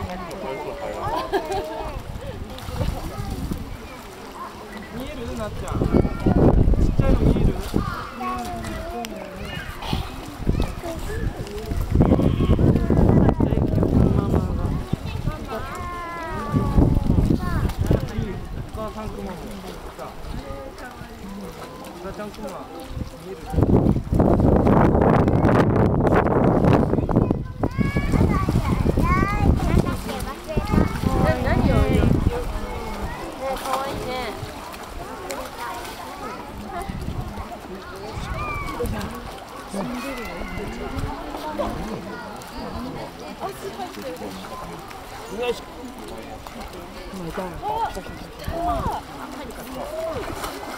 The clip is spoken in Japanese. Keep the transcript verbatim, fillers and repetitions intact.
見えるなっちゃん。ちっちゃいの見える？お母さんクマも来た。お母ちゃんクマ見える？ 何よ？ね、可愛いね。 よいしょ。